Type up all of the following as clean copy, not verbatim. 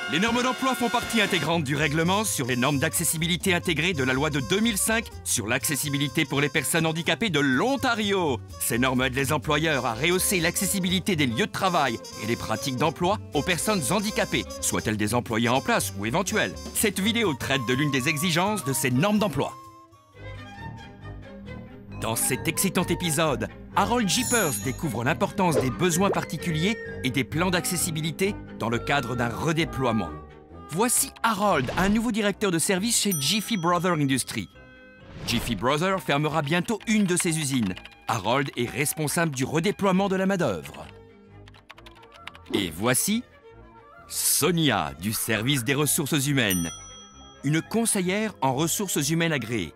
Les normes d'emploi font partie intégrante du règlement sur les normes d'accessibilité intégrées de la loi de 2005 sur l'accessibilité pour les personnes handicapées de l'Ontario. Ces normes aident les employeurs à rehausser l'accessibilité des lieux de travail et des pratiques d'emploi aux personnes handicapées, soient-elles des employés en place ou éventuels. Cette vidéo traite de l'une des exigences de ces normes d'emploi. Dans cet excitant épisode, Harold Jeepers découvre l'importance des besoins particuliers et des plans d'accessibilité dans le cadre d'un redéploiement. Voici Harold, un nouveau directeur de service chez Jiffy Brother Industries. Jiffy Brother fermera bientôt une de ses usines. Harold est responsable du redéploiement de la main-d'œuvre. Et voici Sonia, du service des ressources humaines, une conseillère en ressources humaines agréée.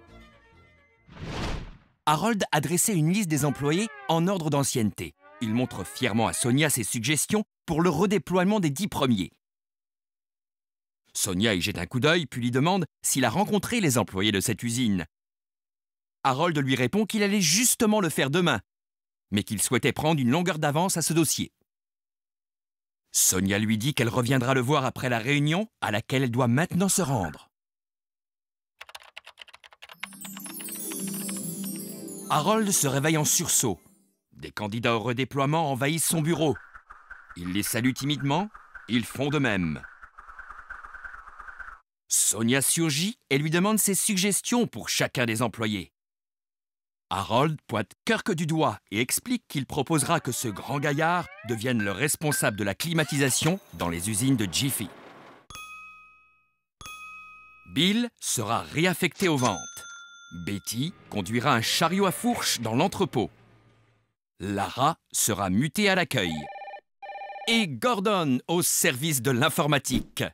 Harold a dressé une liste des employés en ordre d'ancienneté. Il montre fièrement à Sonia ses suggestions pour le redéploiement des 10 premiers. Sonia y jette un coup d'œil puis lui demande s'il a rencontré les employés de cette usine. Harold lui répond qu'il allait justement le faire demain, mais qu'il souhaitait prendre une longueur d'avance à ce dossier. Sonia lui dit qu'elle reviendra le voir après la réunion à laquelle elle doit maintenant se rendre. Harold se réveille en sursaut. Des candidats au redéploiement envahissent son bureau. Il les salue timidement, ils font de même. Sonia surgit et lui demande ses suggestions pour chacun des employés. Harold pointe Kirk du doigt et explique qu'il proposera que ce grand gaillard devienne le responsable de la climatisation dans les usines de Jiffy. Bill sera réaffecté aux ventes. Betty conduira un chariot à fourche dans l'entrepôt. Lara sera mutée à l'accueil. Et Gordon au service de l'informatique.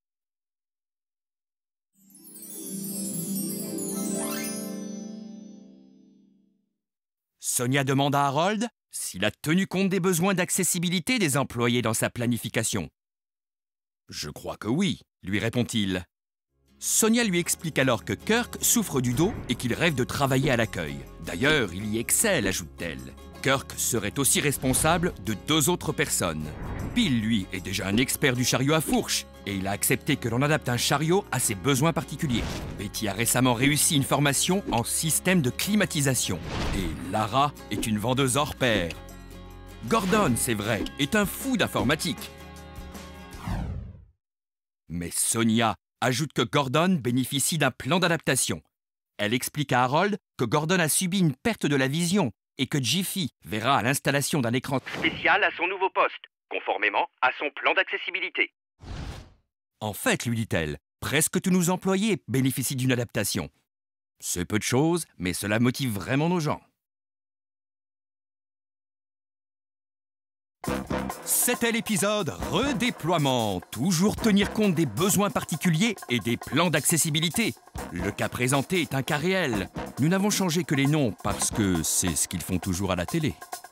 Sonia demande à Harold s'il a tenu compte des besoins d'accessibilité des employés dans sa planification. « Je crois que oui », lui répond-il. Sonia lui explique alors que Kirk souffre du dos et qu'il rêve de travailler à l'accueil. D'ailleurs, il y excelle, ajoute-t-elle. Kirk serait aussi responsable de 2 autres personnes. Bill, lui, est déjà un expert du chariot à fourche et il a accepté que l'on adapte un chariot à ses besoins particuliers. Betty a récemment réussi une formation en système de climatisation. Et Lara est une vendeuse hors pair. Gordon, c'est vrai, est un fou d'informatique. Mais Sonia ajoute que Gordon bénéficie d'un plan d'adaptation. Elle explique à Harold que Gordon a subi une perte de la vision et que Jiffy verra à l'installation d'un écran spécial à son nouveau poste, conformément à son plan d'accessibilité. En fait, lui dit-elle, presque tous nos employés bénéficient d'une adaptation. C'est peu de choses, mais cela motive vraiment nos gens. C'était l'épisode Redéploiement. Toujours tenir compte des besoins particuliers et des plans d'accessibilité. Le cas présenté est un cas réel. Nous n'avons changé que les noms parce que c'est ce qu'ils font toujours à la télé.